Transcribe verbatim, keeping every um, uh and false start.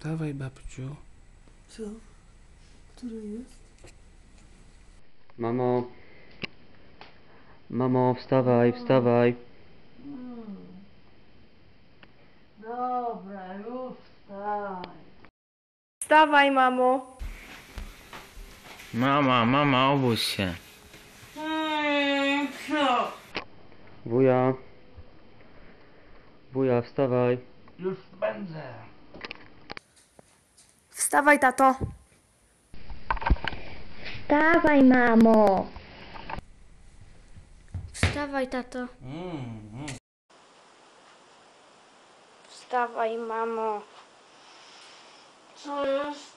Wstawaj, babciu. Co? Które jest? Mamo. Mamo, wstawaj, wstawaj. Hmm. Dobra, już wstawaj. Wstawaj, mamo. Mama, mama, obudź się. Hmm, co? Wuja. Wuja, wstawaj. Już będę. Wstawaj, tato. Wstawaj, mamo. Wstawaj, tato. Wstawaj, mamo. Co jest?